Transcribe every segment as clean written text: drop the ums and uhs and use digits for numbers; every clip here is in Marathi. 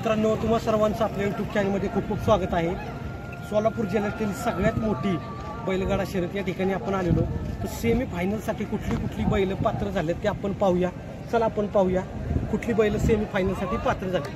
मित्रांनो, तुम्हा सर्वांचं आपल्या यूट्यूब चॅनलमध्ये खूप खूप स्वागत आहे। सोलापूर जिल्ह्यातील सगळ्यात मोठी बैलगाडा शर्यत या ठिकाणी आपण आलेलो। तर सेमी फायनलसाठी कुठली बैल पात्र झाले ते आपण पाहूया। चला आपण पाहूया कुठली बैल सेमी फायनलसाठी पात्र झाले।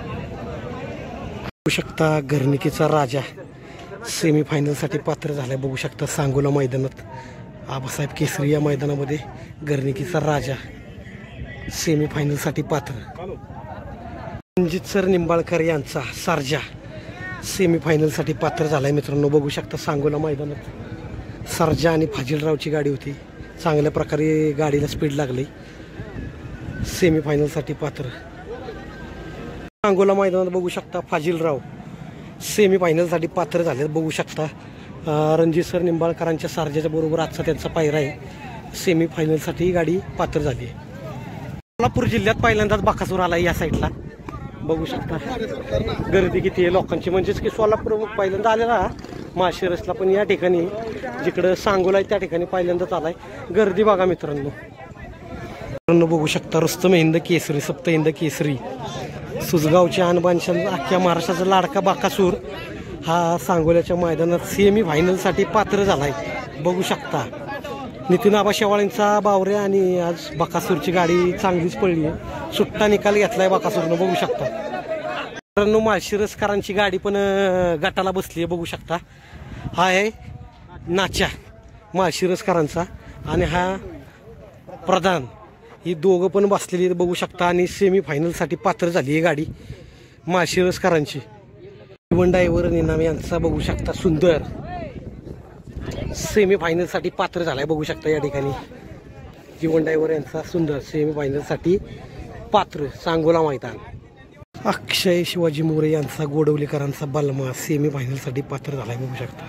बघू शकता घरणिकीचा राजा सेमी फायनलसाठी पात्र झालाय। बघू शकता सांगोला मैदानात आबासाहेब केसरी या मैदानामध्ये घरणिकीचा राजा सेमी फायनलसाठी पात्र। रणजित सर निंबाळकर यांचा सर्जा सेमी फायनलसाठी पात्र झालाय। मित्रांनो बघू शकता सांगोला मैदानात सर्जा आणि फाजिलरावची गाडी होती। चांगल्या प्रकारे गाडीला स्पीड लागली। सेमी फायनलसाठी पात्र सांगोला मैदानात बघू शकता फाजिलराव सेमी फायनलसाठी पात्र झाले। बघू शकता रणजित सर निंबाळकरांच्या सर्जाच्या बरोबर आजचा त्यांचा पायरा आहे। सेमी फायनलसाठी गाडी पात्र झाली आहे। सोलापूर जिल्ह्यात पहिल्यांदाच बकासूर आला या साईडला। बघू शकता गर्दी किती आहे लोकांची, म्हणजेच की सोलापूर पहिल्यांदा आलेला माळशिरसला, पण या ठिकाणी जिकडं सांगोला आहे त्या ठिकाणी पहिल्यांदाच आलाय। गर्दी बघा मित्रांनो बघू शकता रुस्तम हिंद केसरी सप्त हिंद केसरी सुजगावच्या आणबानशान अख्ख्या महाराष्ट्राचा लाडका बकासूर हा सांगोल्याच्या मैदानात सेमी फायनलसाठी पात्र झालाय। बघू शकता नितीन आबा शेवाळेंचा बावऱ्या आणि आज बकासूरची गाडी चांगलीच पडली आहे। सुट्टा निकाल घेतलाय बकासूरनं। बघू शकता मित्रांनो माळशिरसकरांची गाडी पण गटाला बसली आहे। बघू शकता हा आहे नाचा माळशिरसकरांचा आणि हा प्रधान, ही दोघं पण बसलेली बघू शकता आणि सेमी फायनलसाठी पात्र झाली आहे गाडी माळशिरसकरांची। जीवन ड्रायव्हर निनाम यांचा बघू शकता सुंदर सेमी फायनलसाठी पात्र झालाय। बघू शकता या ठिकाणी जीवन ड्रायव्हर यांचा सुंदर सेमी फायनलसाठी पात्र सांगोला मैदान। अक्षय शिवाजी मोरे यांचा गोडवलीकरांचा बलमा सेमी फायनलसाठी पात्र झालाय। बघू शकता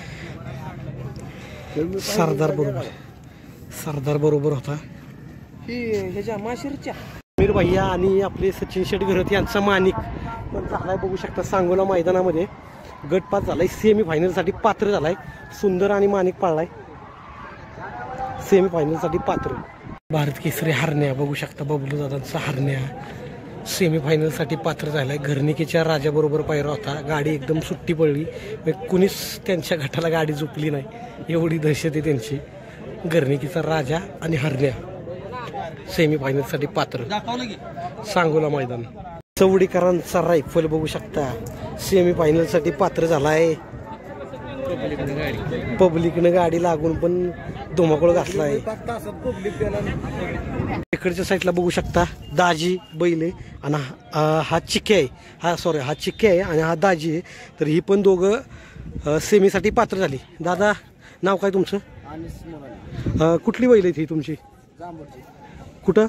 सरदार बरोबर होता ह्याच्या माशिरच्या मीर भैया आणि आपले सचिन शेट घरत यांचा माणिक पण झालाय। बघू शकता सांगोला मैदानामध्ये गटपास झालाय। सेमी फायनलसाठी पात्र झालाय। सुंदर आणि माणिक पाळलाय सेमी फायनलसाठी पात्र। भारत केसरी हरण्या बघू शकता बबलू दादांचा हरण्या सेमी फायनलसाठी पात्र झालाय। घरणिकेच्या राजाबरोबर पायरा होता। गाडी एकदम सुट्टी पडली, कुणीच त्यांच्या गटाला गाडी झुकली नाही, एवढी दहशत आहे त्यांची। घरणिकेचा राजा आणि हरण्या सेमी फायनलसाठी पात्र सांगोला मैदान। चवडीकरांचा रायफल बघू शकता सेमी फायनलसाठी पात्र झालाय। पब्लिकनं गाडी लागून पण धुमाकूळ घातलाय। इकडच्या साईडला बघू शकता दाजी बैले आणि हा चिके आहे, हा चिके आहे आणि हा दाजी आहे। तर ही पण दोघं सेमीसाठी पात्र झाली। दादा नाव काय तुमचं? कुठली बैल आहे ती तुमची? कुठं?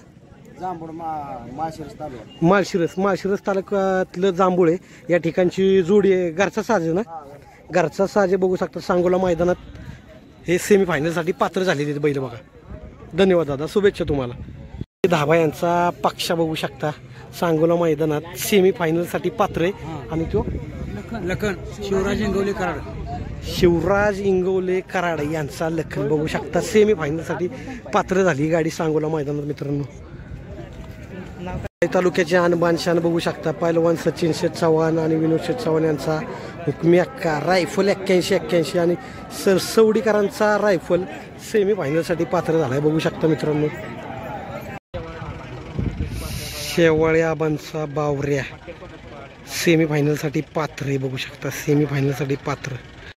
माळशिरस तालुक्यातलं जांभुळे या ठिकाणची जोडी आहे। घरचा साज आहे ना? घरचा साज आहे। बघू शकता सांगोला मैदानात हे सेमी फायनलसाठी पात्र झालेले बैल बघा। धन्यवाद दादा, शुभेच्छा तुम्हाला। धाबा यांचा पक्षा बघू शकता सांगोला मैदानात सेमी फायनलसाठी पात्र आहे आणि तो लखन शिवराज इंगवले कराड यांचा लखन बघू शकता सेमी फायनलसाठी पात्र झाली गाडी सांगोला मैदानात। मित्रांनो तालुक्याचे आणबानशान बघू शकता पहिलवान सचिन शेठ चव्हाण आणि विनोद शेठ चव्हाण यांचा हुकमी अक्का रायफल 81 आणि सरसवडीकरांचा रायफल सेमी फायनलसाठी पात्र झालाय। बघू शकता मित्रांनो शेवाळे आबांचा बावऱ्या सेमी फायनलसाठी पात्र आहे। बघू शकता सेमी फायनलसाठी पात्र।